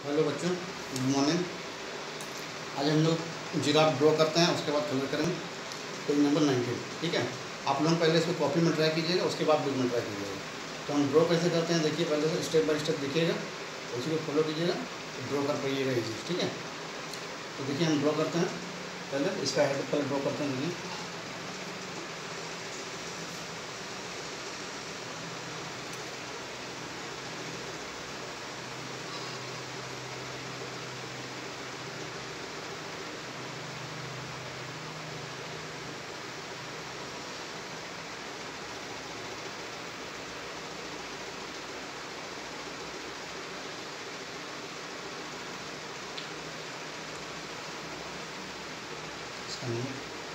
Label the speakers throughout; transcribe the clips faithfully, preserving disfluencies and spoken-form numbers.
Speaker 1: Hello बच्चों, good morning. आज हम लोग जिराफ ड्रॉ करते हैं, उसके बाद कलर करेंगे। Page number nineteen. ठीक है, आप लोग पहले इसको कॉपी में ट्राई कीजिएगा, उसके बाद बुक में ट्राई कीजिएगा। तो हम ड्रॉ कैसे करते हैं देखिए, पहले से स्टेप बाय स्टेप देखिएगा, उसी को फॉलो कीजिएगा, ड्रॉ कर पाइएगा इजी। ठीक है, तो देखिए हम ड्रॉ करते हैं। पहले इसका हेड कलर ड्रॉ करते हैं। देखिए इसका नाम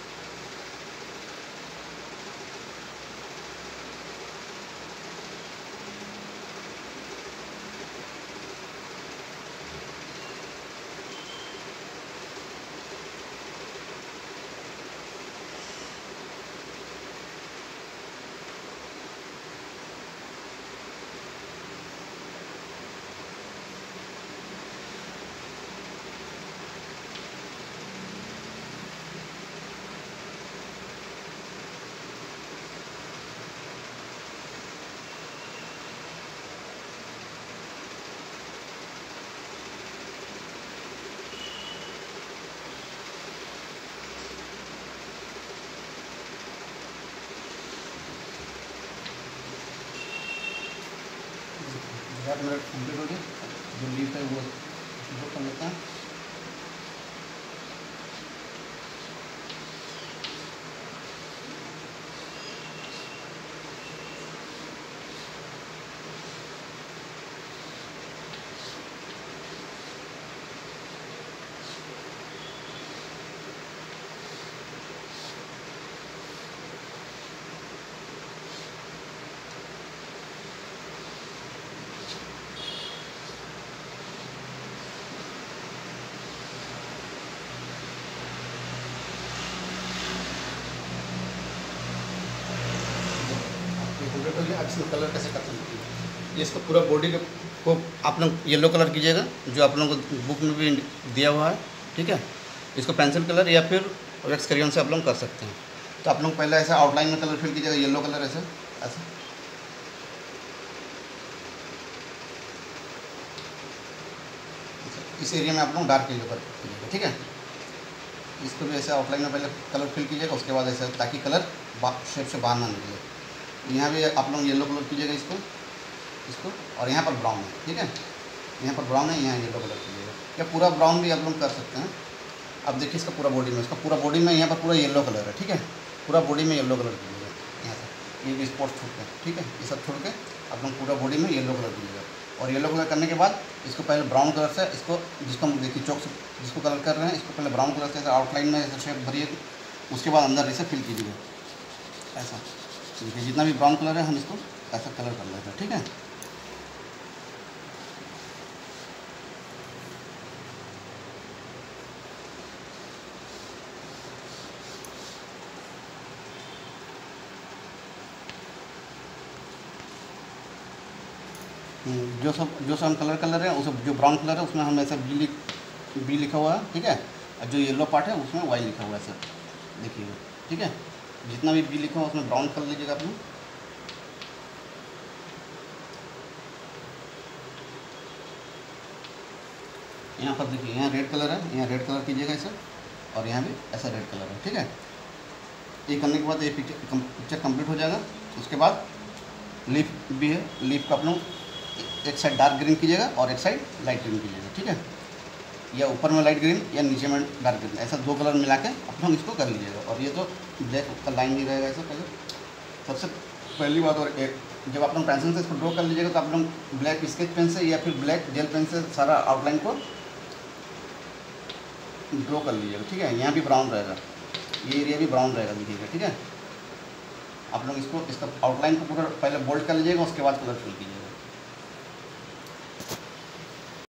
Speaker 1: जिराफ मेरा कंप्लीट हो गया। जो लीफ है वो ड्रॉ कर लेते हैं। कंप्लीट हो गया। अब इसमें कलर कैसे करते हैं, ये इसको पूरा बॉडी को आप लोग येलो कलर कीजिएगा, जो आप लोगों को बुक में भी दिया हुआ है। ठीक है, इसको पेंसिल कलर या फिर वैक्स क्रेयॉन से आप लोग कर सकते हैं। तो आप लोग पहले ऐसा आउटलाइन में कलर फिल कीजिएगा, येलो कलर ऐसे ऐसे इस एरिया में आप लोग डार्क येलो कर कीजिएगा। ठीक है, इसको भी ऐसे आउटलाइन में पहले कलर फिल कीजिएगा, उसके बाद ऐसे, ताकि कलर शेप से बाहर ना निकले। यहाँ भी आप लोग येलो कलर कीजिएगा इसको इसको और यहाँ पर ब्राउन है। ठीक है, यहाँ पर ब्राउन है, यहाँ येलो कलर कीजिएगा, या पूरा ब्राउन भी आप लोग कर सकते हैं। अब देखिए इसका पूरा बॉडी में, इसका पूरा बॉडी में यहाँ पर पूरा येलो कलर है। ठीक है, पूरा बॉडी में येलो कलर कीजिएगा, यहाँ से ये भी स्पॉट छोड़ के। ठीक है, ये सब छोड़ के आप लोग पूरा बॉडी में येलो कलर कीजिएगा। और येलो कलर करने के बाद इसको पहले ब्राउन कलर से, इसको जिसको हम देखिए चौक से जिसको कलर कर रहे हैं, इसको पहले ब्राउन कलर से ऐसे आउटलाइन में ऐसे शेप भरिए, उसके बाद अंदर ऐसे फिल कीजिएगा ऐसा। देखिए जितना भी ब्राउन कलर है हम इसको ऐसा कलर कर लेते हैं। ठीक है, जो सब जो सब हम कलर कलर है, उस जो ब्राउन कलर है उसमें हम ऐसा बी लिख बी लिखा हुआ है। ठीक है, और जो येलो पार्ट है उसमें वाई लिखा हुआ है सर, देखिएगा। ठीक है, जितना भी बी लिखा हुआ उसमें ब्राउन कर लीजिएगा आप लोग। यहाँ पर देखिए, यहाँ रेड कलर है, यहाँ रेड कलर कीजिएगा इसे, और यहाँ भी ऐसा रेड कलर है। ठीक है, ये करने के बाद ये पिक्चर पिक्चर कंप्लीट हो जाएगा। उसके बाद लीफ भी है, लीफ का आप लोग एक साइड डार्क ग्रीन कीजिएगा और एक साइड लाइट ग्रीन कीजिएगा। ठीक है, या ऊपर में लाइट ग्रीन या नीचे में डार्क ग्रीन, ऐसा दो कलर मिला के आप लोग इसको कर लीजिएगा। और ये तो ब्लैक का लाइन नहीं रहेगा ऐसा। पहले सबसे पहली बात, और एक जब आप लोग पेंसिल से इसको ड्रॉ कर लीजिएगा तो आप लोग ब्लैक स्केच पेन से या फिर ब्लैक जेल पेन से सारा आउटलाइन को ड्रॉ कर लीजिएगा। ठीक है, यहाँ भी ब्राउन रहेगा, ये एरिया भी ब्राउन रहेगा, देखिएगा। ठीक है, आप लोग इसको इसका आउटलाइन को पूरा पहले बोल्ड कर लीजिएगा, उसके बाद कलर फिल कीजिएगा।